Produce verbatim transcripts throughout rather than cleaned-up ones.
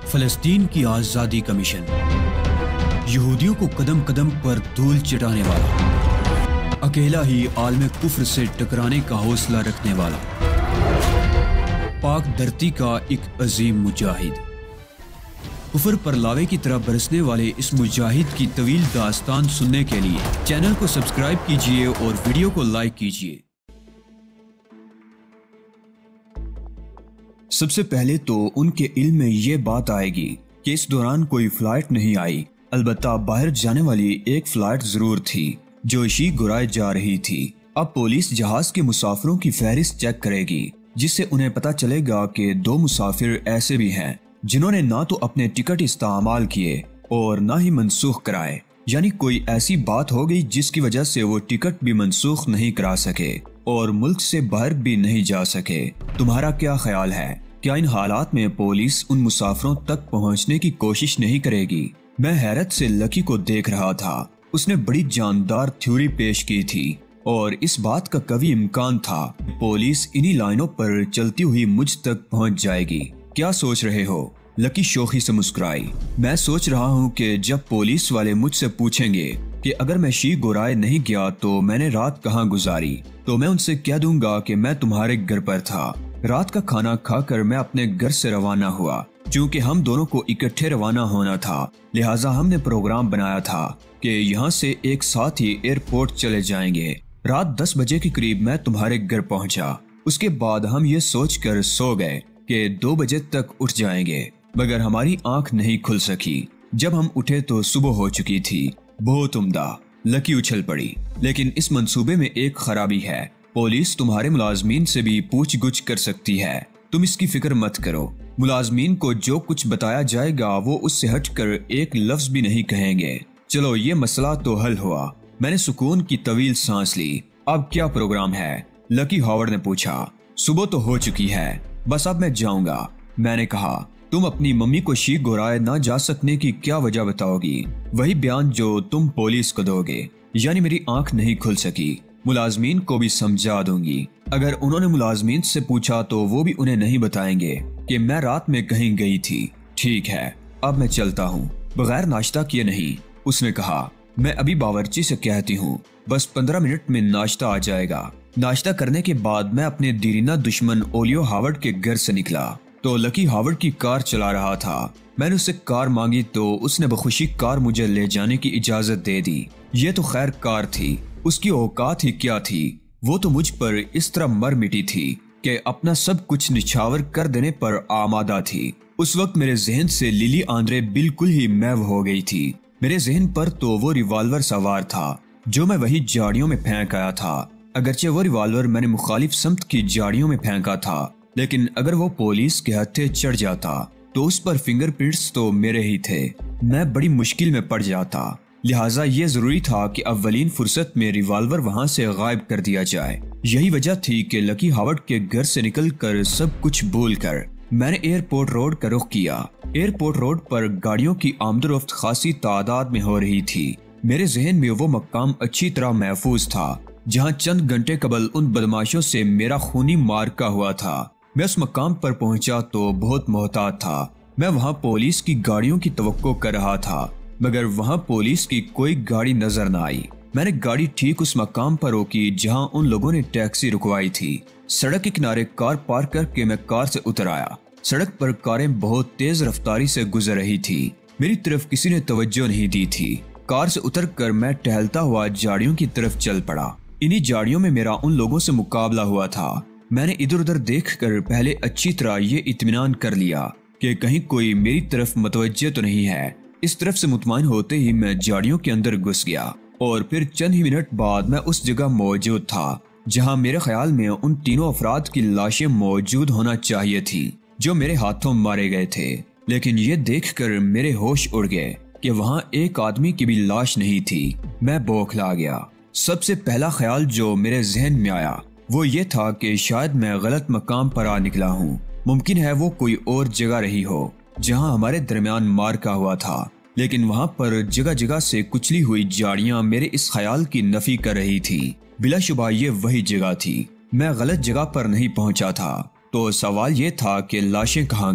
फलस्तीन की आज़ादी का मिशन, यहूदियों को कदम कदम पर धूल चटाने वाला, अकेला ही आलम कुफ्र से टकराने का हौसला रखने वाला, पाक धरती का एक अजीम मुजाहिद। कुफर पर लावे की तरह बरसने वाले इस मुजाहिद की तवील दास्तान सुनने के लिए चैनल को सब्सक्राइब कीजिए और वीडियो को लाइक कीजिए। सबसे पहले तो उनके इल्म में ये बात आएगी कि इस दौरान कोई फ्लाइट नहीं आई, अलबत्ता बाहर जाने वाली एक फ्लाइट जरूर थी जो शी गुराए जा रही थी। अब पुलिस जहाज के मुसाफिरों की फहरिस्त चेक करेगी, जिससे उन्हें पता चलेगा कि दो मुसाफिर ऐसे भी हैं जिन्होंने ना तो अपने टिकट इस्तेमाल किए और ना ही मनसूख कराए, यानी कोई ऐसी बात हो गई जिसकी वजह से वो टिकट भी मनसूख नहीं करा सके और मुल्क से बाहर भी नहीं जा सके। तुम्हारा क्या ख्याल है, क्या इन हालात में पुलिस उन मुसाफिरों तक पहुंचने की कोशिश नहीं करेगी? मैं हैरत से लकी को देख रहा था। उसने बड़ी जानदार थ्योरी पेश की थी और इस बात का कभी इम्कान था पुलिस इन्हीं लाइनों पर चलती हुई मुझ तक पहुंच जाएगी। क्या सोच रहे हो? लकी शोखी से मुस्कुराई। मैं सोच रहा हूँ कि जब पुलिस वाले मुझसे पूछेंगे कि अगर मैं शी गोराए नहीं गया तो मैंने रात कहाँ गुजारी, तो मैं उनसे कह दूंगा कि मैं तुम्हारे घर पर था। रात का खाना खाकर मैं अपने घर से रवाना हुआ। चूँकि हम दोनों को इकट्ठे रवाना होना था, लिहाजा हमने प्रोग्राम बनाया था कि यहाँ से एक साथ ही एयरपोर्ट चले जाएंगे। रात दस बजे के करीब मैं तुम्हारे घर पहुँचा। उसके बाद हम ये सोच कर सो गए कि दो बजे तक उठ जाएंगे, मगर हमारी आंख नहीं खुल सकी। जब हम उठे तो सुबह हो चुकी थी। बहुत उम्दा। लकी उछल पड़ी। लेकिन इस मंसूबे में एक खराबी है, पुलिस तुम्हारे मुलाजमीन से भी पूछ गुछ कर सकती है। तुम इसकी फिक्र मत करो। मुलाजमीन को जो कुछ बताया जाएगा वो उससे हटकर एक लफ्ज भी नहीं कहेंगे। चलो ये मसला तो हल हुआ। मैंने सुकून की तवील सांस ली। अब क्या प्रोग्राम है? लकी हॉवर्ड ने पूछा। सुबह तो हो चुकी है, बस अब मैं जाऊंगा। मैंने कहा, तुम अपनी मम्मी को शी गोराए ना जा सकने की क्या वजह बताओगी? वही बयान जो तुम पुलिस को दोगे, यानी मेरी आंख नहीं खुल सकी। मुलाजमीन को भी समझा दूंगी। अगर उन्होंने मुलाजमीन से पूछा तो वो भी उन्हें नहीं बताएंगे कि मैं रात में कहीं गई थी। ठीक है, अब मैं चलता हूँ। बगैर नाश्ता किए नहीं, उसने कहा। मैं अभी बावर्ची से कहती हूँ, बस पंद्रह मिनट में नाश्ता आ जाएगा। नाश्ता करने के बाद मैं अपने दीरीना दुश्मन ओलियो हावर्ड के घर से निकला तो लकी हावर्ड की कार चला रहा था। मैंने उससे कार मांगी तो उसने बखुशी कार मुझे ले जाने की इजाजत दे दी। ये तो खैर कार थी, उसकी औकात ही क्या थी। वो तो मुझ पर इस तरह मर मिटी थी कि अपना सब कुछ निछावर कर देने पर आमादा थी। उस वक्त मेरे जहन से लिली आंद्रे बिल्कुल ही महव हो गई थी। मेरे जहन पर तो वो रिवाल्वर सवार था जो मैं वही झाड़ियों में फेंक आया था। अगरचे वो रिवाल्वर मैंने मुखालिफ समत की झाड़ियों में फेंका था, लेकिन अगर वो पुलिस के हत्थे चढ़ जाता तो उस पर फिंगरप्रिंट्स तो मेरे ही थे। मैं बड़ी मुश्किल में पड़ जाता। लिहाजा ये जरूरी था कि अव्वलीन फुर्सत में रिवाल्वर वहां से गायब कर दिया जाए। यही वजह थी कि लकी हावर्ड के घर से निकलकर सब कुछ भूल कर मैंने एयरपोर्ट रोड का रुख किया। एयरपोर्ट रोड पर गाड़ियों की आमदोरफ्त खासी तादाद में हो रही थी। मेरे जहन में वो मकाम अच्छी तरह महफूज था जहाँ चंद घंटे कबल उन बदमाशों से मेरा खूनी मार्का हुआ था। मैं उस मकाम पर पहुंचा तो बहुत मोहतात था। मैं वहां पुलिस की गाड़ियों की तवक्को कर रहा था, मगर वहां पुलिस की कोई गाड़ी नजर न आई। मैंने गाड़ी ठीक उस मकाम पर रोकी जहां उन लोगों ने टैक्सी रुकवाई थी। सड़क के किनारे कार पार्क करके मैं कार से उतर आया। सड़क पर कारें बहुत तेज रफ्तारी से गुजर रही थी। मेरी तरफ किसी ने तवज्जो नहीं दी थी। कार से उतर कर मैं टहलता हुआ झाड़ियों की तरफ चल पड़ा। इन्हीं झाड़ियों में मेरा उन लोगों से मुकाबला हुआ था। मैंने इधर उधर देखकर पहले अच्छी तरह ये इत्मीनान कर लिया कि कहीं कोई मेरी तरफ मुतवज्जे तो नहीं है। इस तरफ से मुतमईन होते ही मैं झाड़ियों के अंदर घुस गया और फिर चंद ही मिनट बाद मैं उस जगह मौजूद था जहां मेरे ख्याल में उन तीनों अफराद की लाशें मौजूद होना चाहिए थी जो मेरे हाथों मारे गए थे। लेकिन ये देखकर मेरे होश उड़ गए कि वहाँ एक आदमी की भी लाश नहीं थी। मैं बौखला गया। सबसे पहला ख्याल जो मेरे जहन में आया वो ये था कि शायद मैं गलत मकाम पर आ निकला हूँ। मुमकिन है वो कोई और जगह रही हो जहाँ हमारे दरमियान मार्का हुआ था, लेकिन वहाँ पर जगह जगह से कुचली हुई झाड़ियाँ मेरे इस ख्याल की नफी कर रही थी। बिलाशुबा ये वही जगह थी। मैं गलत जगह पर नहीं पहुँचा था। तो सवाल ये था कि लाशें कहाँ गई।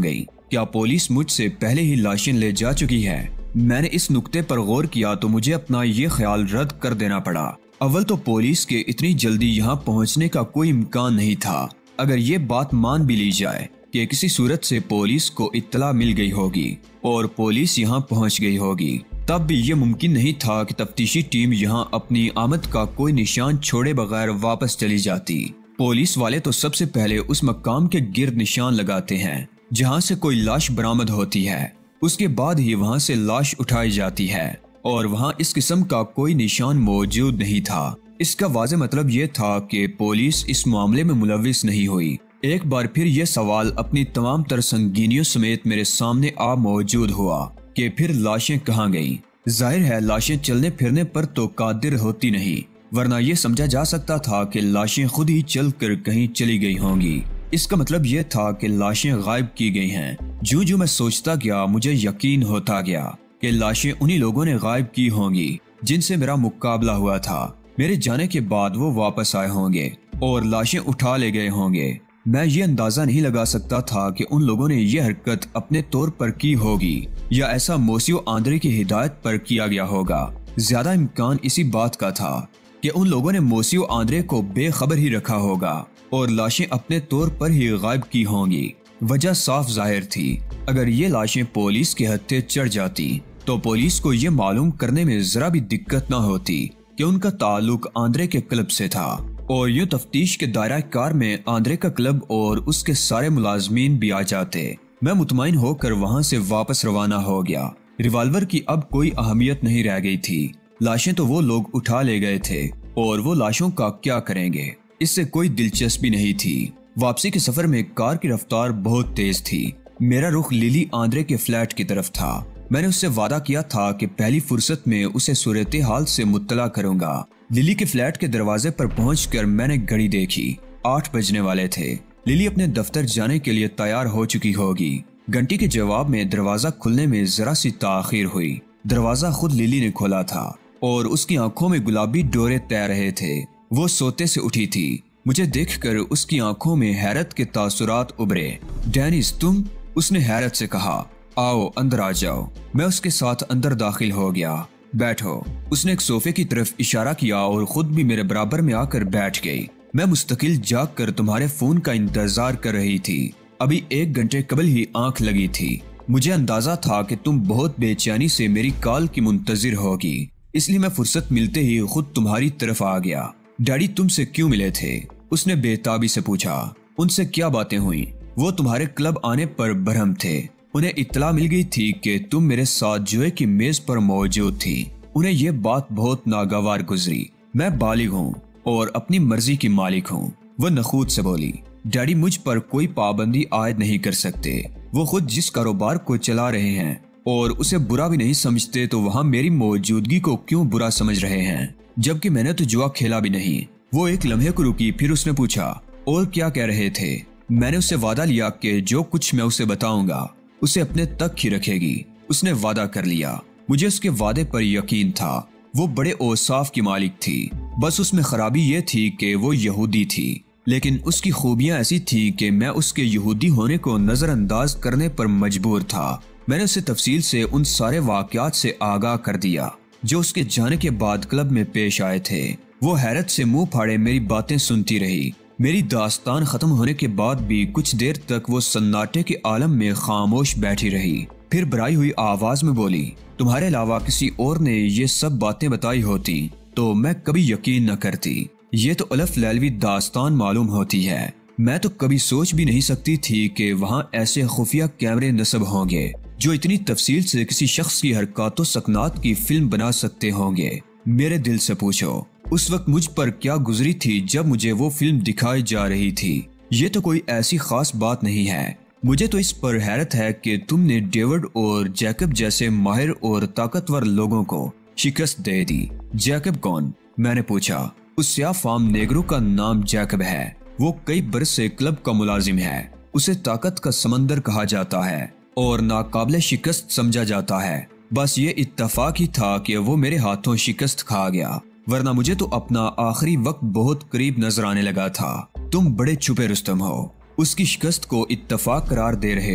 क्या पुलिस मुझसे पहले ही लाशें ले जा चुकी है? मैंने इस नुक्ते पर गौर किया तो मुझे अपना ये ख्याल रद्द कर देना पड़ा। अव्वल तो पुलिस के इतनी जल्दी यहाँ पहुँचने का कोई इम्कान नहीं था। अगर ये बात मान भी ली जाए कि किसी सूरत से पुलिस को इत्तला मिल गई होगी और पुलिस यहाँ पहुँच गई होगी, तब भी ये मुमकिन नहीं था कि तफ्तीशी टीम यहाँ अपनी आमद का कोई निशान छोड़े बगैर वापस चली जाती। पुलिस वाले तो सबसे पहले उस मकाम के गिर्द निशान लगाते हैं जहाँ से कोई लाश बरामद होती है। उसके बाद ही वहाँ से लाश उठाई जाती है और वहाँ इस किस्म का कोई निशान मौजूद नहीं था। इसका वाज़ेह मतलब ये था कि पुलिस इस मामले में मुलविस नहीं हुई। एक बार फिर यह सवाल अपनी तमाम तर संगीनियों समेत मेरे सामने आ मौजूद हुआ कि फिर लाशें कहाँ गईं? जाहिर है लाशें चलने फिरने पर तो कादिर होती नहीं, वरना यह समझा जा सकता था कि लाशें खुद ही चलकर कहीं चली गई होंगी। इसका मतलब यह था कि लाशें गायब की गई हैं। जो जो मैं सोचता गया मुझे यकीन होता गया कि लाशें उन्हीं लोगों ने गायब की होंगी जिनसे मेरा मुकाबला हुआ था। मेरे जाने के बाद वो वापस आए होंगे और लाशें उठा ले गए होंगे। मैं ये अंदाजा नहीं लगा सकता था कि उन लोगों ने यह हरकत अपने तौर पर की होगी या ऐसा मोसियो आंद्रे की हिदायत पर किया गया होगा। ज्यादा इम्कान इसी बात का था कि उन लोगों ने मोसियो आंद्रे को बेखबर ही रखा होगा और लाशें अपने तौर पर ही गायब की होंगी। वजह साफ जाहिर थी, अगर ये लाशें पुलिस के हत्थे चढ़ जाती तो पुलिस को ये मालूम करने में जरा भी दिक्कत न होती कि उनका ताल्लुक आंद्रे के क्लब से था और यूं तफ्तीश के दायरा कार में आंद्रे का क्लब और उसके सारे मुलाजमीन भी आ जाते। मैं मुतमईन होकर वहां से वापस रवाना हो गया। रिवाल्वर की अब कोई अहमियत नहीं रह गई थी। लाशें तो वो लोग उठा ले गए थे और वो लाशों का क्या करेंगे, इससे कोई दिलचस्पी नहीं थी। वापसी के सफर में कार की रफ्तार बहुत तेज थी। मेरा रुख लिली आंद्रे के फ्लैट की तरफ था। मैंने उससे वादा किया था कि पहली फुर्सत में उसे सूरत हाल से मुत्तला करूंगा। लिली के फ्लैट के दरवाजे पर पहुंचकर मैंने घड़ी देखी। आठ बजने वाले थे। लिली अपने दफ्तर जाने के लिए तैयार हो चुकी होगी। घंटी के जवाब में दरवाजा खुलने में जरा सी ताखीर हुई। दरवाजा खुद लिली ने खोला था और उसकी आंखों में गुलाबी डोरे तैर रहे थे। वो सोते से उठी थी। मुझे देखकर उसकी आंखों में हैरत के तासुरात उभरे। डेनिस तुम? उसने हैरत से कहा। आओ अंदर आ जाओ। मैं उसके साथ अंदर दाखिल हो गया। बैठो। उसने एक सोफे की तरफ इशारा किया और खुद भी मेरे बराबर में आकर बैठ गई। मैं मुस्तकिल जाग कर तुम्हारे फोन का इंतजार कर रही थी। अभी एक घंटे कबल ही आंख लगी थी। मुझे अंदाजा था कि तुम बहुत बेचैनी से मेरी कॉल की मुंतजिर होगी, इसलिए मैं फुर्सत मिलते ही खुद तुम्हारी तरफ आ गया। डैडी तुमसे क्यों मिले थे? उसने बेताबी से पूछा। उनसे क्या बातें हुई? वो तुम्हारे क्लब आने पर बरहम थे। उन्हें इत्तला मिल गई थी कि तुम मेरे साथ जुए की मेज पर मौजूद थी। उन्हें यह बात बहुत नागवार गुजरी। मैं बालिग हूँ और अपनी मर्जी की मालिक हूँ। वह नखूद से बोली। डैडी मुझ पर कोई पाबंदी आयद नहीं कर सकते। वो खुद जिस कारोबार को चला रहे हैं और उसे बुरा भी नहीं समझते, तो वहाँ मेरी मौजूदगी को क्यों बुरा समझ रहे हैं, जबकि मैंने तो जुआ खेला भी नहीं। वो एक लम्हे को रुकी, फिर उसने पूछा और क्या कह रहे थे? मैंने उससे वादा लिया कि जो कुछ मैं उसे बताऊंगा उसे अपने तक ही रखेगी। उसने वादा कर लिया। मुझे उसके वादे पर यकीन था। वो बड़े औसाफ की मालिक थी। बस उसमें खराबी ये थी कि वो यहूदी थी, लेकिन उसकी खूबियां ऐसी थी कि मैं उसके यहूदी होने को नजरअंदाज करने पर मजबूर था। मैंने उसे तफसील से उन सारे वाकयात से आगाह कर दिया जो उसके जाने के बाद क्लब में पेश आए थे। वो हैरत से मुंह फाड़े मेरी बातें सुनती रही। मेरी दास्तान खत्म होने के बाद भी कुछ देर तक वो सन्नाटे के आलम में खामोश बैठी रही। फिर बराई हुई आवाज में बोली, तुम्हारे अलावा किसी और ने ये सब बातें बताई होती तो मैं कभी यकीन न करती। ये तो अलफ लैलवी दास्तान मालूम होती है। मैं तो कभी सोच भी नहीं सकती थी कि वहाँ ऐसे खुफिया कैमरे नस्ब होंगे जो इतनी तफसील से किसी शख्स की हरकतों सकनात की फिल्म बना सकते होंगे। मेरे दिल से पूछो, उस वक्त मुझ पर क्या गुजरी थी जब मुझे वो फिल्म दिखाई जा रही थी? ये तो कोई ऐसी खास बात नहीं है। मुझे तो इस पर हैरत है कि तुमने डेविड और जैकब जैसे माहिर और ताकतवर लोगों को शिकस्त दे दी। जैकब कौन? मैंने पूछा। उस स्याह फार्म नेगरो का नाम जैकब है। वो कई बरस से क्लब का मुलाजिम है। उसे ताकत का समंदर कहा जाता है और नाकाबिले शिकस्त समझा जाता है। बस ये इत्तफाक ही था कि वो मेरे हाथों शिकस्त खा गया, वरना मुझे तो अपना आखिरी वक्त बहुत करीब नजर आने लगा था। तुम बड़े छुपे रुस्तम हो। उसकी शिकस्त को इत्तफाक करार दे रहे हो।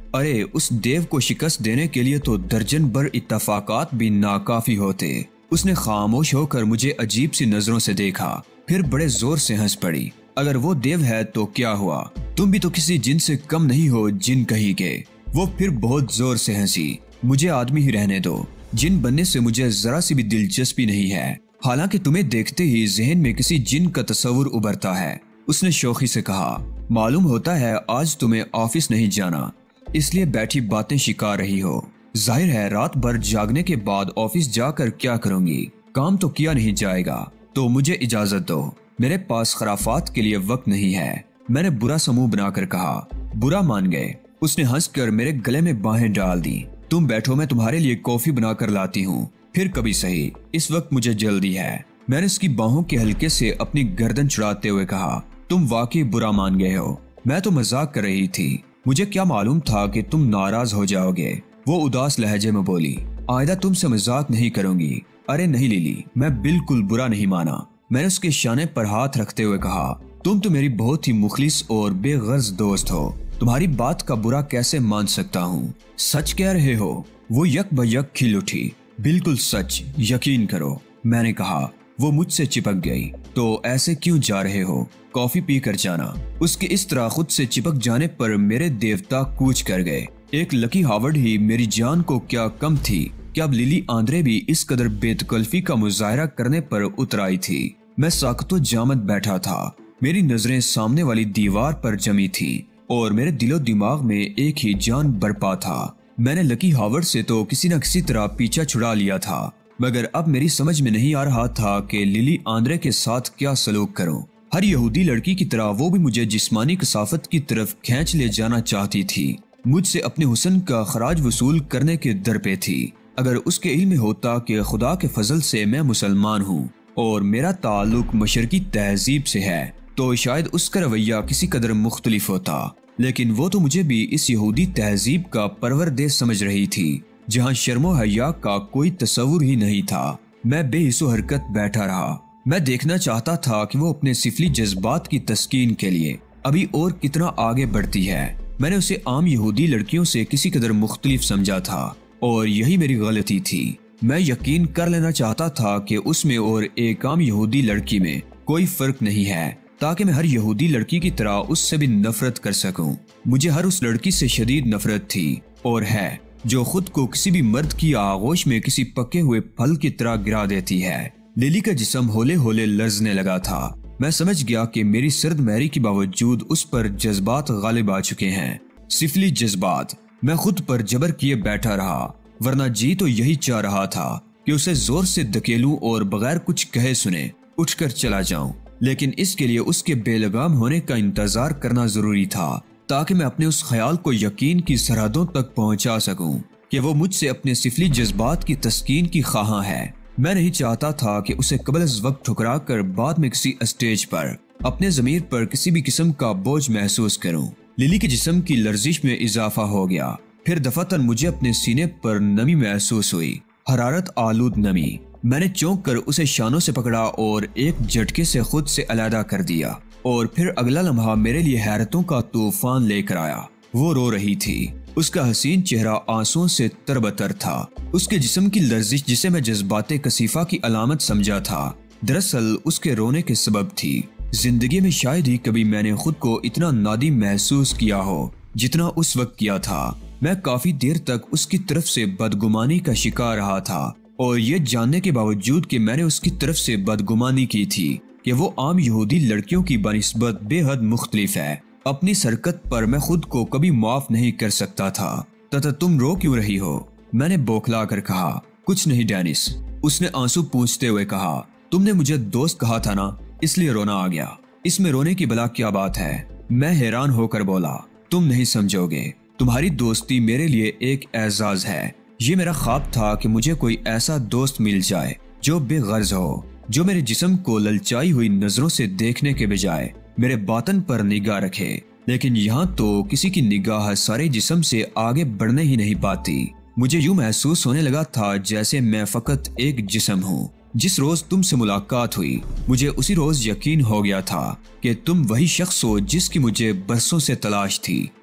अरे उस देव को शिकस्त देने के लिए तो दर्जन भर इत्तफाकात भी नाकाफी होते। उसने खामोश होकर मुझे अजीब सी नजरों से देखा, फिर बड़े जोर से हंस पड़ी। अगर वो देव है तो क्या हुआ, तुम भी तो किसी जिन से कम नहीं हो, जिन कहीं के। वो फिर बहुत जोर से हंसी। मुझे आदमी ही रहने दो, जिन बनने से मुझे जरा सी भी दिलचस्पी नहीं है, हालांकि तुम्हें देखते ही जहन में किसी जिन का तस्वुर उभरता है। उसने शौखी से कहा, मालूम होता है आज तुम्हें ऑफिस नहीं जाना, इसलिए बैठी बातें शिका रही हो। जाहिर है रात भर जागने के बाद ऑफिस जाकर क्या करूंगी, काम तो किया नहीं जाएगा, तो मुझे इजाजत दो, मेरे पास खराफात के लिए वक्त नहीं है। मैंने बुरा समूह बनाकर कहा। बुरा मान गए। उसने हंसकर मेरे गले में बाहें डाल दी। तुम बैठो, मैं तुम्हारे लिए कॉफी बनाकर लाती हूँ, फिर कभी सही, इस वक्त मुझे जल्दी है। मैंने उसकी बाहों के हल्के से अपनी गर्दन छुड़ाते हुए कहा, तुम वाकई बुरा मान गए हो, मैं तो मजाक कर रही थी, मुझे क्या मालूम था कि तुम नाराज हो जाओगे। वो उदास लहजे में बोली, आइंदा तुमसे मजाक नहीं करूंगी। अरे नहीं लिली, मैं बिल्कुल बुरा नहीं माना। मैंने उसके शाने पर हाथ रखते हुए कहा, तुम तो मेरी बहुत ही मुखलिस और बेगर्ज दोस्त हो, तुम्हारी बात का बुरा कैसे मान सकता हूँ। सच कह रहे हो? वो यक बयक खिल उठी। बिल्कुल सच, यकीन करो, मैंने कहा। वो मुझसे चिपक गई। तो ऐसे क्यों जा रहे हो, कॉफी पी कर जाना। उसके इस तरह खुद से चिपक जाने पर मेरे देवता कूच कर गए। एक लकी हावर्ड ही मेरी जान को क्या कम थी कि अब लिली आंद्रे भी इस कदर बेतकल्फी का मुजाहरा करने पर उतर आई थी। मैं साख्तो जामत बैठा था, मेरी नजरें सामने वाली दीवार पर जमी थी और मेरे दिलो दिमाग में एक ही जान बरपा था। मैंने लकी हावर्ड से तो किसी न किसी तरह पीछा छुड़ा लिया था, मगर अब मेरी समझ में नहीं आ रहा था कि लिली आंद्रे के साथ क्या सलूक करूं। हर यहूदी लड़की की तरह वो भी मुझे जिस्मानी कसाफत की तरफ खींच ले जाना चाहती थी, मुझसे अपने हुस्न का खराज वसूल करने के दर पे थी। अगर उसके इल्म में होता कि खुदा के फजल से मैं मुसलमान हूँ और मेरा ताल्लुक मशरकी तहजीब से है, तो शायद उसका रवैया किसी कदर मुख्तलिफ होता। लेकिन वो तो मुझे भी इस यहूदी तहजीब का परवरदे समझ रही थी, जहाँ शर्मो हया का कोई तस्वुर ही नहीं था। मैं बेहिसो हरकत बैठा रहा। मैं देखना चाहता था कि वो अपने सिफली जज्बात की तस्कीन के लिए अभी और कितना आगे बढ़ती है। मैंने उसे आम यहूदी लड़कियों से किसी कदर मुख्तलिफ समझा था और यही मेरी गलती थी। मैं यकीन कर लेना चाहता था कि उसमें और एक आम यहूदी लड़की में कोई फर्क नहीं है, ताकि मैं हर यहूदी लड़की की तरह उससे भी नफरत कर सकूं। मुझे हर उस लड़की से शदीद नफरत थी और है जो खुद को किसी भी मर्द की आगोश में किसी पके हुए फल की तरह गिरा देती है। लिली का जिस्म होले होले लर्जने लगा था। मैं समझ गया कि मेरी सर्द मैरी के बावजूद उस पर जज्बात गालिब आ चुके हैं, सिफली जज्बात। मैं खुद पर जबर किए बैठा रहा, वरना जी तो यही चाह रहा था कि उसे जोर से धकेलूं और बगैर कुछ कहे सुने उठकर चला जाऊं। लेकिन इसके लिए उसके बेलगाम होने का इंतजार करना जरूरी था, ताकि मैं अपने उस ख्याल को यकीन की सरहदों तक पहुंचा सकूं कि वो मुझसे अपने सिफली जज्बात की तस्कीन की ख्वाहां है। मैं नहीं चाहता था कि उसे कबल अज़ वक्त ठुकरा कर बाद में किसी स्टेज पर अपने ज़मीर पर किसी भी किस्म का बोझ महसूस करूं। लिली के जिस्म की लर्जिश में इजाफा हो गया। फिर दफातन मुझे अपने सीने पर नमी महसूस हुई, हरारत आलूद नमी। मैंने चौंक कर उसे शानों से पकड़ा और एक झटके से खुद से अलहदा कर दिया। और फिर अगला लम्हा मेरे लिए हैरतों का तूफान लेकर आया। वो रो रही थी, उसका हसीन चेहरा आंसुओं से तरबतर था। उसके जिस्म की लर्जिश, जिसे मैं जज्बाते कसीफा की अलामत समझा था, दरअसल उसके रोने के सबब थी। जिंदगी में शायद ही कभी मैंने खुद को इतना नादिम महसूस किया हो जितना उस वक्त किया था। मैं काफी देर तक उसकी तरफ से बदगुमानी का शिकार रहा था, और ये जानने के बावजूद कि मैंने उसकी तरफ से बदगुमानी की थी कि वो आम यहूदी लड़कियों की बनिस्बत बेहद मुख्तलिफ है। अपनी सरकत पर मैं खुद को कभी माफ नहीं कर सकता था। तथा तुम रो क्यों रही हो? मैंने बौखला कर कहा। कुछ नहीं डेनिस, उसने आंसू पूंछते हुए कहा। तुमने मुझे दोस्त कहा था ना, इसलिए रोना आ गया। इसमें रोने की भला क्या बात है? मैं हैरान होकर बोला। तुम नहीं समझोगे, तुम्हारी दोस्ती मेरे लिए एक एजाज है। ये मेरा ख्वाब था कि मुझे कोई ऐसा दोस्त मिल जाए जो बेगर्ज हो, जो मेरे जिस्म को ललचाई हुई नजरों से देखने के बजाय मेरे बातन पर निगाह रखे। लेकिन यहाँ तो किसी की निगाह सारे जिस्म से आगे बढ़ने ही नहीं पाती। मुझे यूं महसूस होने लगा था जैसे मैं फकत एक जिस्म हूँ। जिस रोज तुमसे मुलाकात हुई, मुझे उसी रोज यकीन हो गया था कि तुम वही शख्स हो जिसकी मुझे बरसों से तलाश थी।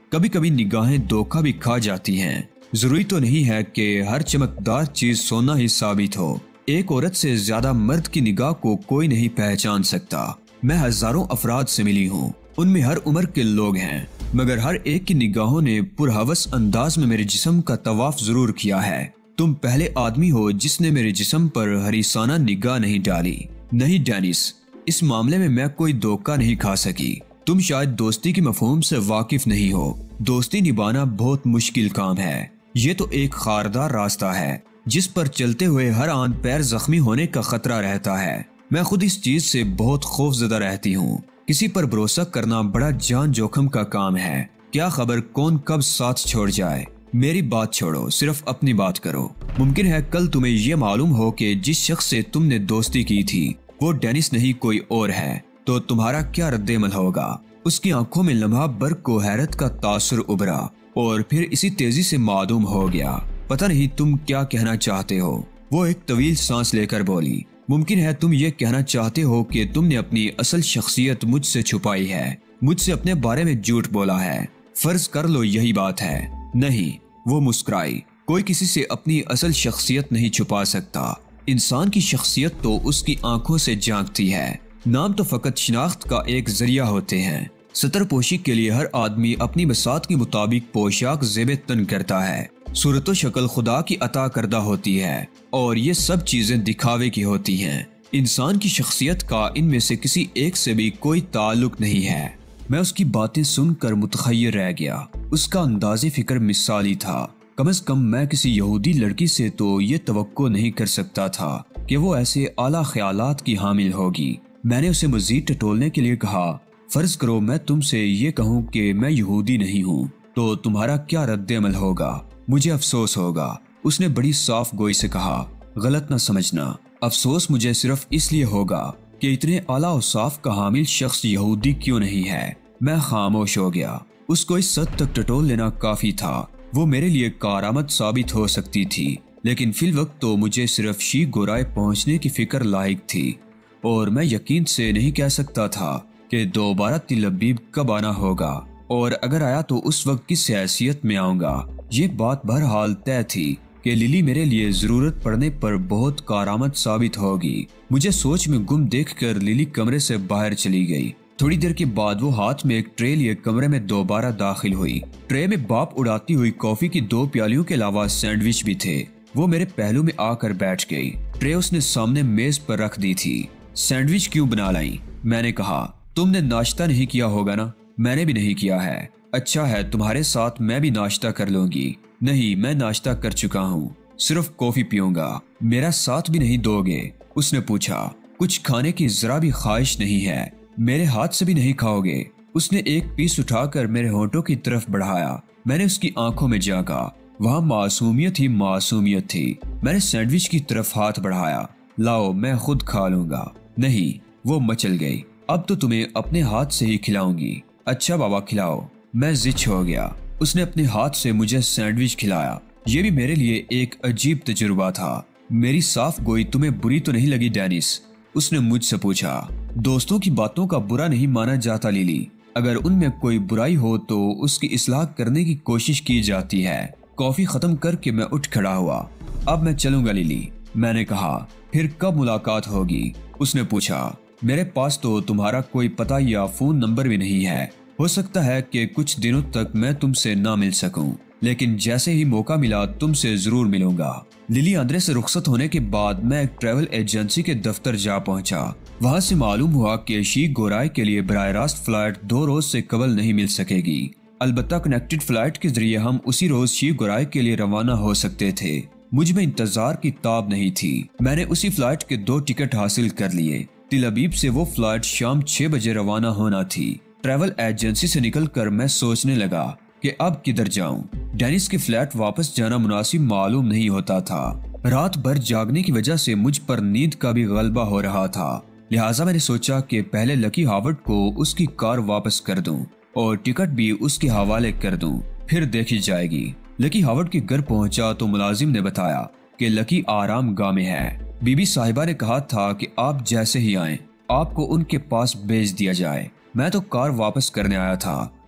कभी कभी निगाहें धोखा भी खा जाती हैं। जरूरी तो नहीं है कि हर चमकदार चीज सोना ही साबित हो। एक औरत से ज्यादा मर्द की निगाह को कोई नहीं पहचान सकता। मैं हजारों अफराद से मिली हूँ, उनमें हर उम्र के लोग हैं, मगर हर एक की निगाहों ने पुरहवस अंदाज में मेरे जिस्म का तवाफ जरूर किया है। तुम पहले आदमी हो जिसने मेरे जिस्म पर हरीसाना निगाह नहीं डाली। नहीं डेनिस, इस मामले में मैं कोई धोखा नहीं खा सकी। तुम शायद दोस्ती की मफहूम से वाकिफ नहीं हो। दोस्ती निभाना बहुत मुश्किल काम है। ये तो एक खारदार रास्ता है जिस पर चलते हुए हर आन पैर जख्मी होने का खतरा रहता है। मैं खुद इस चीज से बहुत खौफजदा रहती हूँ। किसी पर भरोसा करना बड़ा जान जोखिम का काम है। क्या खबर कौन कब साथ छोड़ जाए। मेरी बात छोड़ो, सिर्फ अपनी बात करो। मुमकिन है कल तुम्हें ये मालूम हो कि जिस शख्स से तुमने दोस्ती की थी वो डेनिस नहीं कोई और है, तो तुम्हारा क्या रद्देमल होगा। उसकी आंखों में लम्हा भर को हैरत का तासुर उभरा और फिर इसी तेजी से मालूम हो गया। पता नहीं तुम क्या कहना चाहते हो। वो एक तवील सांस लेकर बोली, मुमकिन है तुम ये कहना चाहते हो कि तुमने अपनी असल शख्सियत मुझसे छुपाई है, मुझसे अपने बारे में झूठ बोला है। फर्ज कर लो यही बात है। नहीं, वो मुस्कुराई। कोई किसी से अपनी असल शख्सियत नहीं छुपा सकता। इंसान की शख्सियत तो उसकी आंखों से झांकती है। नाम तो फकत शिनाख्त का एक जरिया होते हैं। सतर पोशी के लिए हर आदमी अपनी बसात के मुताबिक पोशाक ज़ेब तन करता है। सूरत शक्ल खुदा की अता करदा होती है और ये सब चीजें दिखावे की होती हैं। इंसान की शख्सियत का इनमें से किसी एक से भी कोई ताल्लुक नहीं है। मैं उसकी बातें सुनकर मुतखय्यर रह गया। उसका अंदाज़े फिक्र मिसाली था। कम से कम मैं किसी यहूदी लड़की से तो ये तवक्को नहीं कर सकता था कि वो ऐसे आला ख्यालात की हामिल होगी। मैंने उसे मजीद टटोलने के लिए कहा, फर्ज करो मैं तुमसे ये कहूँ कि मैं यहूदी नहीं हूँ, तो तुम्हारा क्या रद्द-ए-अमल होगा। मुझे अफसोस होगा। उसने बड़ी साफ गोई से कहा, गलत ना समझना, अफसोस मुझे सिर्फ इसलिए होगा कि इतने आला और साफ का हामिल शख्स यहूदी क्यों नहीं है। मैं खामोश हो गया। उसको इस हद तक टटोल लेना काफी था। वो मेरे लिए कारामद साबित हो सकती थी, लेकिन फिल वक्त तो मुझे सिर्फ शी गोराए पहुंचने की फिक्र लायक थी और मैं यकीन से नहीं कह सकता था कि दोबारा तिल अबीब कब आना होगा और अगर आया तो उस वक्त किस हैसियत में आऊंगा। ये बात बहरहाल तय थी कि लिली मेरे लिए जरूरत पड़ने पर बहुत कारामद साबित होगी। मुझे सोच में गुम देखकर लिली कमरे से बाहर चली गई। थोड़ी देर के बाद वो हाथ में एक ट्रे लिए कमरे में दोबारा दाखिल हुई। ट्रे में बाप उड़ाती हुई कॉफी की दो प्यालियों के अलावा सैंडविच भी थे। वो मेरे पहलू में आकर बैठ गई। ट्रे उसने सामने मेज पर रख दी थी। सैंडविच क्यों बना लाई? मैंने कहा, तुमने नाश्ता नहीं किया होगा ना? मैंने भी नहीं किया है। अच्छा है, तुम्हारे साथ मैं भी नाश्ता कर लूंगी। नहीं, मैं नाश्ता कर चुका हूँ, सिर्फ कॉफी पीऊंगा। मेरा साथ भी नहीं दोगे? उसने पूछा। कुछ खाने की जरा भी ख्वाहिश नहीं है। मेरे हाथ से भी नहीं खाओगे? उसने एक पीस उठाकर मेरे होंठों की तरफ बढ़ाया। मैंने उसकी आंखों में झांका। वहाँ मासूमियत ही मासूमियत थी। मैंने सैंडविच की तरफ हाथ बढ़ाया। लाओ, मैं खुद खा लूंगा। नहीं, वो मचल गई। अब तो तुम्हें अपने हाथ से ही खिलाऊंगी। अच्छा बाबा, खिलाओ। मैं जिच हो गया। उसने अपने हाथ से मुझे सैंडविच खिलाया। ये भी मेरे लिए एक अजीब तजुर्बा था। मेरी साफ गोई तुम्हें बुरी तो नहीं लगी डेनिस? उसने मुझसे पूछा। दोस्तों की बातों का बुरा नहीं माना जाता लिली। अगर उनमें कोई बुराई हो तो उसकी इस्लाह करने की कोशिश की जाती है। कॉफी खत्म करके मैं उठ खड़ा हुआ। अब मैं चलूंगा लिली, मैंने कहा। फिर कब मुलाकात होगी? उसने पूछा। मेरे पास तो तुम्हारा कोई पता या फोन नंबर भी नहीं है। हो सकता है कि कुछ दिनों तक मैं तुमसे ना मिल सकूं, लेकिन जैसे ही मौका मिला तुमसे जरूर मिलूंगा। लिली अंदर से रुखसत होने के बाद मैं एक ट्रैवल एजेंसी के दफ्तर जा पहुंचा। वहां से मालूम हुआ कि शी गोराई के लिए बराह रास्त फ्लाइट दो रोज से कबल नहीं मिल सकेगी। अलबत्ता कनेक्टेड फ्लाइट के जरिए हम उसी रोज शी गोराई के लिए रवाना हो सकते थे। मुझ में इंतजार की ताब नहीं थी। मैंने उसी फ्लाइट के दो टिकट हासिल कर लिए। तिल अबीब से वो फ्लाइट शाम छह बजे रवाना होना थी। ट्रैवल एजेंसी से निकलकर मैं सोचने लगा कि अब किधर जाऊं। डेनिस के फ्लैट वापस जाना मुनासिब मालूम नहीं होता था। रात भर जागने की वजह से मुझ पर नींद का भी गलबा हो रहा था। लिहाजा मैंने सोचा कि पहले लकी हावर्ड को उसकी कार वापस कर दूं और टिकट भी उसके हवाले कर दूं, फिर देखी जाएगी। लकी हावर्ड के घर पहुंचा तो मुलाजिम ने बताया कि लकी आराम गाह में है। बीबी साहिबा ने कहा था कि आप जैसे ही आएं, आपको उनके पास भेज दिया जाए। मैं तो कार वापस करने आया था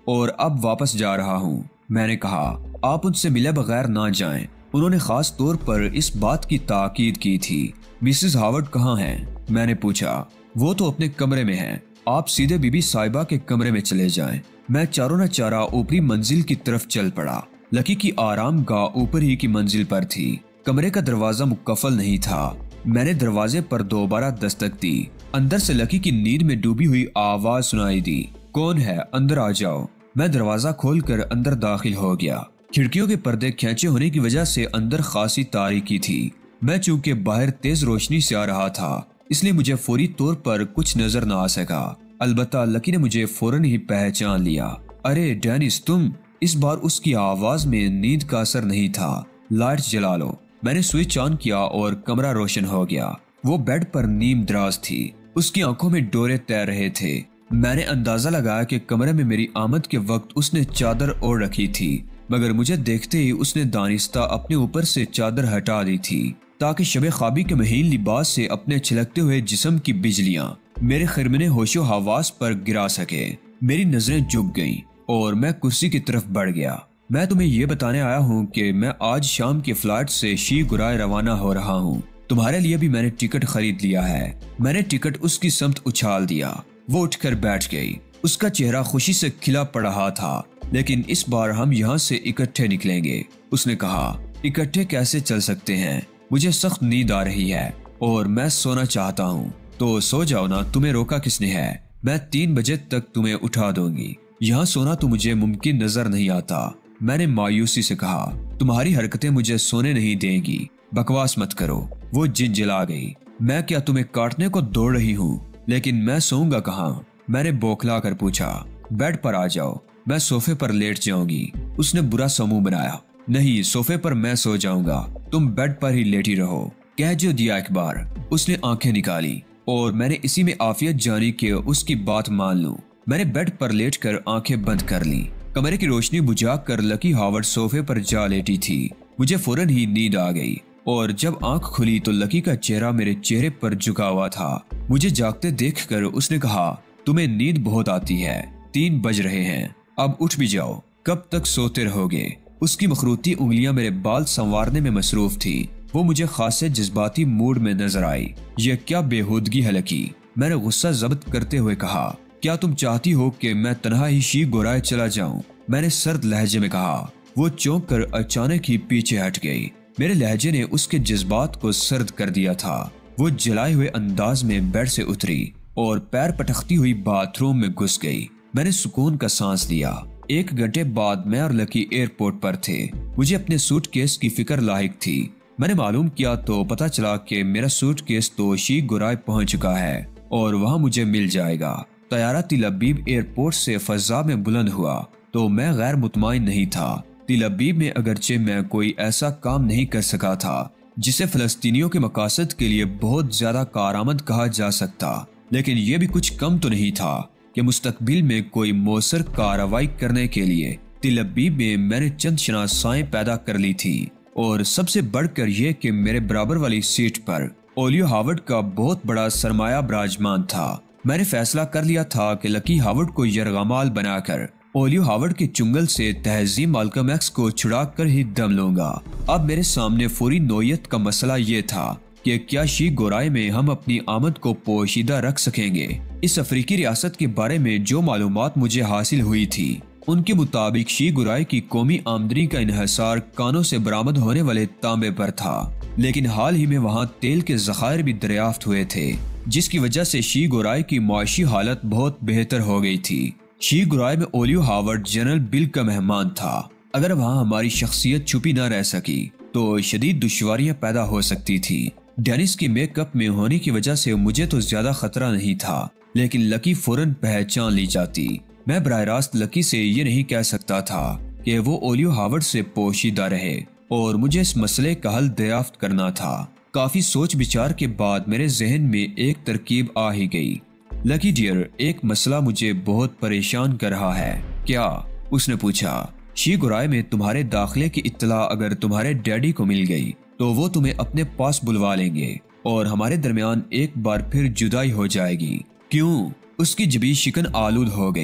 और अब वापस जा रहा हूँ। मैंने कहा, आप उनसे मिले बगैर ना जाएं। उन्होंने खास तौर पर इस बात की ताकीद की थी। मिसेस हावर्ड कहाँ हैं? मैंने पूछा। वो तो अपने कमरे में हैं। आप सीधे बीबी साहिबा के कमरे में चले जाएं। मैं चारों न चारा ऊपरी मंजिल की तरफ चल पड़ा। लकी की आराम गाह ऊपर ही की मंजिल पर थी। कमरे का दरवाजा मुकफ्फल नहीं था। मैंने दरवाजे पर दोबारा दस्तक दी। अंदर से लकी की नींद में डूबी हुई आवाज सुनाई दी, कौन है? अंदर आ जाओ। मैं दरवाजा खोलकर अंदर दाखिल हो गया। खिड़कियों के पर्दे खींचे होने की वजह से अंदर खासी तारीकी थी। मैं चूंकि बाहर तेज रोशनी से आ रहा था, इसलिए मुझे फौरी तौर पर कुछ नजर न आ सका। अलबत्ता लकी ने मुझे फौरन ही पहचान लिया। अरे डेनिस, तुम? इस बार उसकी आवाज में नींद का असर नहीं था। लाइट्स जला लो। मैंने स्विच ऑन किया और कमरा रोशन हो गया। वो बेड पर नीम दराज थी। उसकी आंखों में डोरे तैर रहे थे। मैंने अंदाजा लगाया कि कमरे में मेरी आमद के वक्त उसने चादर ओढ़ रखी थी, मगर मुझे देखते ही उसने दानिस्ता अपने ऊपर से चादर हटा दी थी ताकि शबे ख्वाबी के महीन लिबास से अपने छिलकते हुए जिस्म की बिजलियां मेरे खिरमने होशो हवास पर गिरा सके। मेरी नजरें झुक गईं और मैं कुर्सी की तरफ बढ़ गया। मैं तुम्हें ये बताने आया हूँ कि मैं आज शाम की फ्लाइट से शी गुराय रवाना हो रहा हूँ। तुम्हारे लिए भी मैंने टिकट खरीद लिया है। मैंने टिकट उसकी समत उछाल दिया। वो उठकर बैठ गई। उसका चेहरा खुशी से खिला पड़ रहा था। लेकिन इस बार हम यहाँ से इकट्ठे निकलेंगे। उसने कहा, इकट्ठे कैसे चल सकते हैं? मुझे सख्त नींद आ रही है और मैं सोना चाहता हूँ। तो सो जाओ ना, तुम्हें रोका किसने है? मैं तीन बजे तक तुम्हें उठा दूंगी। यहाँ सोना तो मुझे मुमकिन नजर नहीं आता। मैंने मायूसी से कहा, तुम्हारी हरकतें मुझे सोने नहीं देंगी। बकवास मत करो। वो झिंझला गई। मैं क्या तुम्हें काटने को दौड़ रही हूँ? लेकिन मैं सोऊंगा कहाँ? मैंने बौखला कर पूछा। बेड पर आ जाओ, मैं सोफे पर लेट जाऊंगी। उसने बुरा समूह बनाया। नहीं, सोफे पर मैं सो जाऊंगा, तुम बेड पर ही लेटी रहो। कह जो दिया एक बार। उसने आंखें निकाली और मैंने इसी में आफियत जानी कि उसकी बात मान लूं। मैंने बेड पर लेटकर आंखें बंद कर ली। कमरे की रोशनी बुझाकर लकी हावर्ड सोफे पर जा लेटी थी। मुझे फौरन ही नींद आ गई और जब आंख खुली तो लकी का चेहरा मेरे चेहरे पर झुका हुआ था। मुझे जागते देखकर उसने कहा, तुम्हें नींद बहुत आती है। तीन बज रहे हैं, अब उठ भी जाओ। कब तक सोते रहोगे? उसकी मखरूती उंगलियां मेरे बाल संवारने में मसरूफ थी। वो मुझे खासे जज्बाती मूड में नजर आई। यह क्या बेहूदगी है लकी? मैंने गुस्सा जब्त करते हुए कहा, क्या तुम चाहती हो कि मैं तन्हा ही शी गोराए चला जाऊं? मैंने सर्द लहजे में कहा। वो चौंक कर अचानक ही पीछे हट गई। मेरे लहजे ने उसके जज्बात को सर्द कर दिया था। वो जलाए हुए अंदाज में बेड से उतरी और पैर पटकती हुई बाथरूम में घुस गई। मैंने सुकून का सांस लिया। एक घंटे बाद मैं और लकी एयरपोर्ट पर थे। मुझे अपने सूटकेस की फिक्र लाहिक थी। मैंने मालूम किया तो पता चला कि मेरा सूटकेस तो शी गुराय पहुंच चुका है और वहां मुझे मिल जाएगा। तैयारा तिल अबीब एयरपोर्ट से फजा में बुलंद हुआ तो मैं गैर मुतमईन नहीं था। तिल अबीब में अगरचे मैं कोई ऐसा काम नहीं कर सका था जिसे फलस्तीनियों के मकासद के लिए बहुत ज्यादा कारआमद कहा जा सकता, लेकिन यह भी कुछ कम तो नहीं था कि मुस्तकबिल में कोई मौसर कार्रवाई करने के लिए तिल अबीब में मैंने चंद शनासाएं पैदा कर ली थी। और सबसे बढ़कर यह कि मेरे बराबर वाली सीट पर ओलियो हावर्ड का बहुत बड़ा सरमाया विराजमान था। मैंने फैसला कर लिया था कि लकी हावर्ड को यरगमाल बनाकर ओलियो हावर्ड के चुंगल से तहजीब माल्कम एक्स को छुड़ा कर ही दम लूंगा। अब मेरे सामने फौरी नोयत का मसला ये था कि क्या शी गोराई में हम अपनी आमद को पोशीदा रख सकेंगे। इस अफ्रीकी रियासत के बारे में जो मालूमात मुझे हासिल हुई थी उनके मुताबिक शी गुराई की कौमी आमदनी का इन्हसार कानों से बरामद होने वाले तांबे पर था, लेकिन हाल ही में वहां तेल के जखायर भी दरियाफ्त हुए थे, जिसकी वजह से शी गुराई की मुआशी हालत बहुत बेहतर हो गई थी। शी गुराई में ओलियो हावर्ड जनरल बिल का मेहमान था। अगर वहां हमारी शख्सियत छुपी न रह सकी तो शदीद दुश्वारियां पैदा हो सकती थी। डेनिस की मेकअप में होने की वजह से मुझे तो ज्यादा खतरा नहीं था, लेकिन लकी फौरन पहचान ली जाती। मैं बराह रास्त लकी से ये नहीं कह सकता था कि वो ओलियो हावर्ड से पोशीदा रहे और मुझे इस मसले का हल दरियाफ्त करना था। काफी सोच विचार के बाद मेरे जहन में एक तरकीब आ ही गई। लकी डियर, एक मसला मुझे बहुत परेशान कर रहा है। क्या? उसने पूछा। शी गुराई में तुम्हारे दाखिले की इत्तला अगर तुम्हारे डैडी को मिल गई तो वो तुम्हें अपने पास बुलवा लेंगे और हमारे दरमियान एक बार फिर जुदाई हो जाएगी। क्यों? उसकी जबी शिकन आलूद हो गई।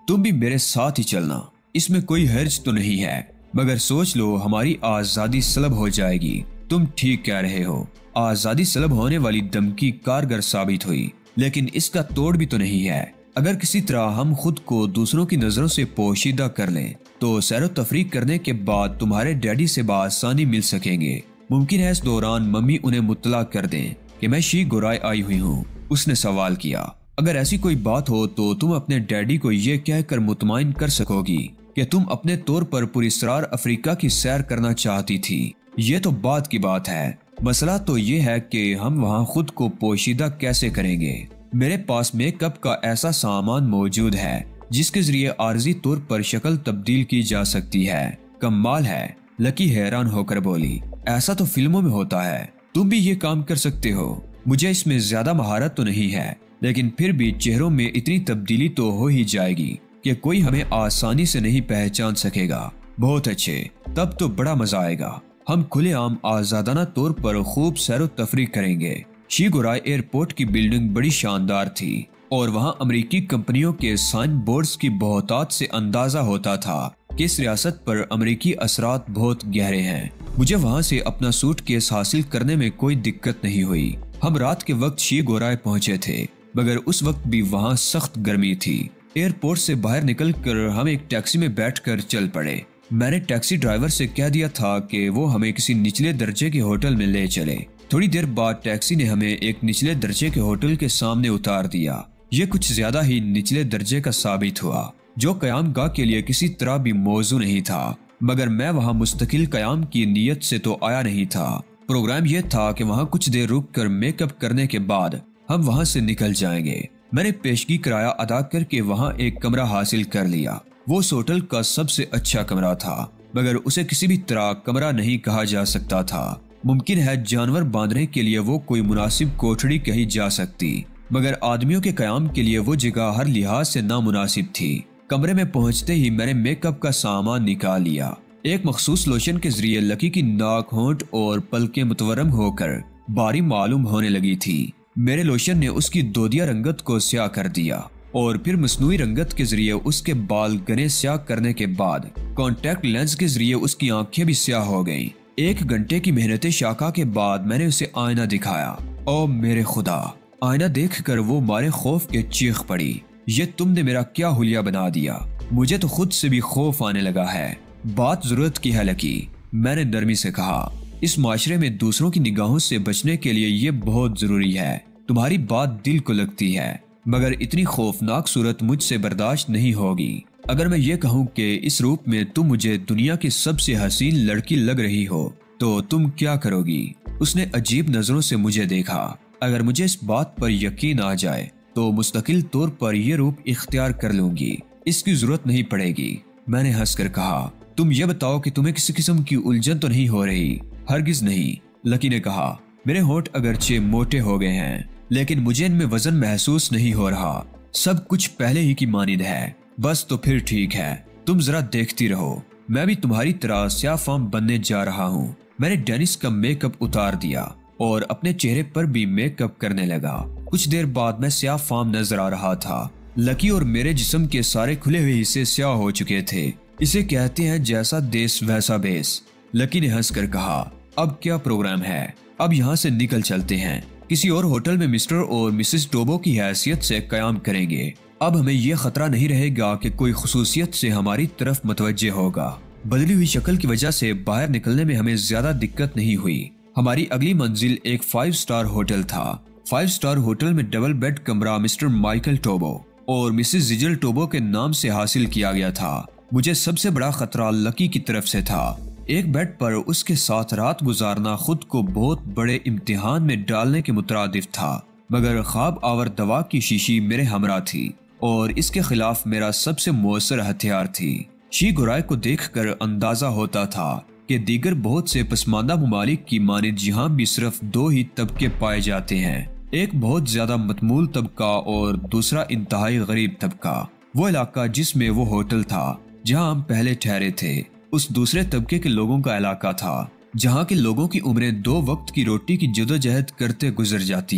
तुम भी मेरे साथ ही चलना, इसमें कोई हर्ज तो नहीं है, मगर सोच लो हमारी आजादी सलब हो जाएगी। तुम ठीक कह रहे हो, आजादी सलब होने वाली धमकी कारगर साबित हुई, लेकिन इसका तोड़ भी तो नहीं है। अगर किसी तरह हम खुद को दूसरों की नजरों से पोशीदा कर लें तो सैर व तफरीह करने के बाद तुम्हारे डैडी से बासानी मिल सकेंगे। मुमकिन है इस दौरान मम्मी उन्हें मुतला कर दें कि मैं शी गुराई आई हुई हूँ। उसने सवाल किया, अगर ऐसी कोई बात हो तो तुम अपने डैडी को ये कहकर मुतमाइन कर सकोगी कि तुम अपने तौर पर पुरस्रार अफ्रीका की सैर करना चाहती थी। ये तो बात की बात है, मसला तो ये है कि हम वहाँ खुद को पोशीदा कैसे करेंगे। मेरे पास मेकअप का ऐसा सामान मौजूद है जिसके जरिए आर्जी तौर पर शक्ल तब्दील की जा सकती है। कमाल है, लकी हैरान होकर बोली। ऐसा तो फिल्मों में होता है, तुम भी ये काम कर सकते हो। मुझे इसमें ज्यादा महारत तो नहीं है, लेकिन फिर भी चेहरों में इतनी तब्दीली तो हो ही जाएगी कि कोई हमें आसानी से नहीं पहचान सकेगा। बहुत अच्छे, तब तो बड़ा मजा आएगा। हम खुलेआम आजादाना तौर पर खूब सैर व तफरीह करेंगे। शी गुराई एयरपोर्ट की बिल्डिंग बड़ी शानदार थी और वहाँ अमेरिकी कंपनियों के साइन बोर्ड्स की बहुतात से अंदाजा होता था कि इस रियासत पर अमेरिकी असरात बहुत गहरे हैं। मुझे वहाँ से अपना सूटकेस हासिल करने में कोई दिक्कत नहीं हुई। हम रात के वक्त शी गुराई पहुँचे थे, मगर उस वक्त भी वहाँ सख्त गर्मी थी। एयरपोर्ट से बाहर निकलकर हम एक टैक्सी में बैठकर चल पड़े। मैंने टैक्सी ड्राइवर से कह दिया था कि वो हमें किसी निचले दर्जे के होटल में ले चले। थोड़ी देर बाद टैक्सी ने हमें एक निचले दर्जे के होटल के सामने उतार दिया। ये कुछ ज्यादा ही निचले दर्जे का साबित हुआ, जो कयाम गाह के लिए किसी तरह भी मौजू नहीं था। मगर मैं वहाँ मुस्तकिल कयाम की नीयत से तो आया नहीं था। प्रोग्राम यह था कि वहाँ कुछ देर रुक कर मेकअप करने के बाद हम वहाँ से निकल जाएंगे। मैंने पेशगी किराया अदा करके वहाँ एक कमरा हासिल कर लिया। वो उस होटल का सबसे अच्छा कमरा था, मगर उसे किसी भी तरह कमरा नहीं कहा जा सकता था। मुमकिन है जानवर बांधने के लिए वो कोई मुनासिब कोठड़ी कही जा सकती, मगर आदमियों के कयाम के लिए वो जगह हर लिहाज से नामुनासिब थी। कमरे में पहुंचते ही मैंने मेकअप का सामान निकाल लिया। एक मखसूस लोशन के जरिए लकी की नाक, होंठ और पलकें मुतवरम होकर बारी मालूम होने लगी थी। मेरे लोशन ने उसकी दोदिया रंगत को स्याह कर दिया और फिर मसनूई रंगत के जरिए उसके बाल घने स्याह करने के बाद कॉन्टैक्ट लेंस के जरिए उसकी आंखें भी स्याह हो गईं। एक घंटे की मेहनत शाका के बाद मैंने उसे आईना दिखाया। ओ मेरे खुदा, आईना देखकर वो मारे खौफ के चीख पड़ी। ये तुमने मेरा क्या हुलिया बना दिया, मुझे तो खुद से भी खौफ आने लगा है। बात जरूरत की है लकी, मैंने नरमी से कहा। इस माशरे में दूसरों की निगाहों से बचने के लिए ये बहुत जरूरी है। तुम्हारी बात दिल को लगती है, मगर इतनी खौफनाक सूरत मुझसे बर्दाश्त नहीं होगी। अगर मैं ये कहूँ कि इस रूप में तुम मुझे दुनिया की सबसे हसीन लड़की लग रही हो तो तुम क्या करोगी? उसने अजीब नजरों से मुझे देखा। अगर मुझे इस बात पर यकीन आ जाए तो मुस्तकिल तौर पर यह रूप इख्तियार कर लूंगी, इसकी जरूरत नहीं पड़ेगी। मैंने हंसकर कहा, तुम ये बताओ कि तुम्हें किसी किस्म की उलझन तो नहीं हो रही? हरगिज नहीं, लकी ने कहा। मेरे होंठ अगरचे मोटे हो गए हैं, लेकिन मुझे इनमें वजन महसूस नहीं हो रहा। सब कुछ पहले ही की मानिंद है। बस तो फिर ठीक है, तुम जरा देखती रहो। मैं भी तुम्हारी तरह स्याह फाम बनने जा रहा हूँ। मैंने डेनिस का मेकअप उतार दिया और अपने चेहरे पर भी मेकअप करने लगा। कुछ देर बाद मैं स्याह फाम नजर आ रहा था। लकी और मेरे जिस्म के सारे खुले हुए हिस्से स्याह हो चुके थे। इसे कहते हैं जैसा देश वैसा बेस। लकी ने हंसकर कहा, अब क्या प्रोग्राम है? अब यहाँ से निकल चलते हैं। किसी और होटल में मिस्टर और मिसेस टोबो की हैसियत से कयाम करेंगे। अब हमें यह खतरा नहीं रहेगा कि कोई खुसूसियत से हमारी तरफ मुतवज्जे होगा। बदली हुई शक्ल की वजह से बाहर निकलने में हमें ज्यादा दिक्कत नहीं हुई। हमारी अगली मंजिल एक फाइव स्टार होटल था। फाइव स्टार होटल में डबल बेड कमरा मिस्टर माइकल टोबो और मिसेस जिजल टोबो के नाम से हासिल किया गया था। मुझे सबसे बड़ा खतरा लकी की तरफ से था। एक बेड पर उसके साथ रात गुजारना खुद को बहुत बड़े इम्तिहान में डालने के मुतरादिफ था, मगर ख्वाब आवर दवा की शीशी मेरे हमरा थी और इसके खिलाफ मेरा सबसे मौसर हथियार थी। शी गुराई को देखकर अंदाजा होता था कि दीगर बहुत से पसमानदा ममालिक की मानिंद यहाँ भी सिर्फ दो ही तबके पाए जाते हैं, एक बहुत ज्यादा मतमूल तबका और दूसरा इंतहाई गरीब तबका। वो इलाका जिसमें वो होटल था जहाँ हम पहले ठहरे थे, उस दूसरे तबके के लोगों का इलाका था जहाँ के लोगों की उम्रें दो वक्त की रोटी की जदोजहद करते गुजर जाती हैं।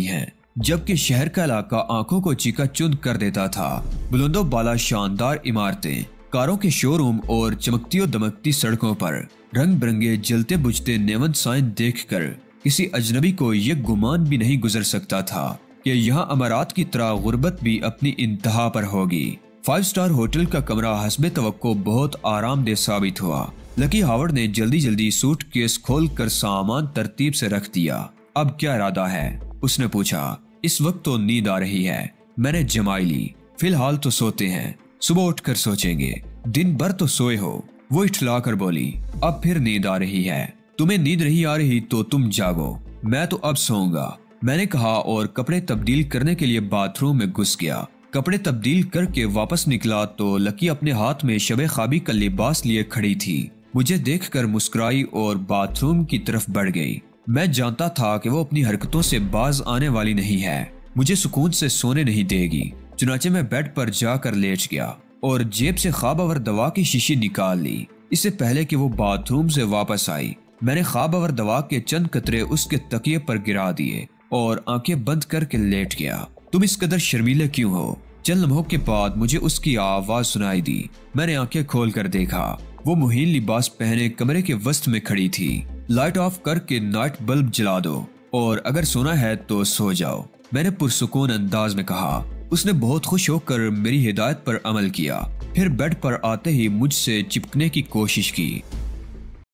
जबकि शहर का इलाका आंखों को चीकाचूंद कर देता था। बुलंदो बाला शानदार इमारतें, कारों के शोरूम और चमकती और दमकती सड़कों पर रंग बिरंगे जलते बुझते नेवन साइन देखकर किसी अजनबी को यह गुमान भी नहीं गुजर सकता था कि यहाँ अमारात की तरह गुर्बत भी अपनी इंतहा पर होगी। फाइव स्टार होटल का कमरा हस्बे तवक्को बहुत आरामदेह साबित हुआ। लकी हावर्ड ने जल्दी जल्दी सूटकेस खोलकर सामान तरतीब से रख दिया। अब क्या इरादा है? उसने पूछा। इस वक्त तो नींद आ रही है, मैंने जमाई ली। फिलहाल तो सोते हैं, सुबह उठकर सोचेंगे। दिन भर तो सोए हो, वो इठला कर बोली। अब फिर नींद आ रही है। तुम्हें नींद नहीं आ रही तो तुम जागो, मैं तो अब सोऊंगा, मैंने कहा और कपड़े तब्दील करने के लिए बाथरूम में घुस गया। कपड़े तब्दील करके वापस निकला तो लकी अपने हाथ में शबे ख्वाबी का लिबास लिए खड़ी थी। मुझे देखकर मुस्कुराई और बाथरूम की तरफ बढ़ गई। मैं जानता था कि वो अपनी हरकतों से बाज आने वाली नहीं है, मुझे सुकून से सोने नहीं देगी। चुनाचे मैं बेड पर जाकर लेट गया और जेब से ख्वाबावर दवा की शीशी निकाल ली। इससे पहले कि वो बाथरूम से वापस आई, मैंने ख्वाबावर दवा के चंद कतरे उसके तकिए पर गिरा दिए और आंखें बंद करके लेट गया। तुम इस कदर शर्मीले क्यों हो? चंद लम्हों के बाद मुझे उसकी आवाज सुनाई दी। मैंने आंखें खोल कर देखा, वो मुहीन लिबास पहने कमरे के वस्त में खड़ी थी। लाइट ऑफ करके नाइट बल्ब जला दो और अगर सोना है तो सो जाओ, मैंने पुरसुकून अंदाज में कहा। उसने बहुत खुश होकर मेरी हिदायत पर अमल किया, फिर बेड पर आते ही मुझसे चिपकने की कोशिश की।